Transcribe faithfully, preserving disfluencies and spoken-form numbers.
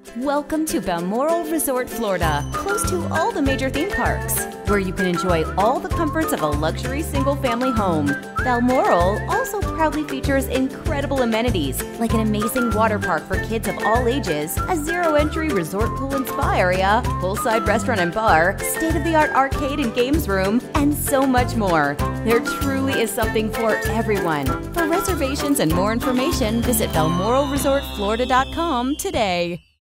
Welcome to Balmoral Resort Florida, close to all the major theme parks, where you can enjoy all the comforts of a luxury single-family home. Balmoral also proudly features incredible amenities like an amazing water park for kids of all ages, a zero-entry resort pool and spa area, poolside restaurant and bar, state-of-the-art arcade and games room, and so much more. There truly is something for everyone. For reservations and more information, visit balmoral resort florida dot com today.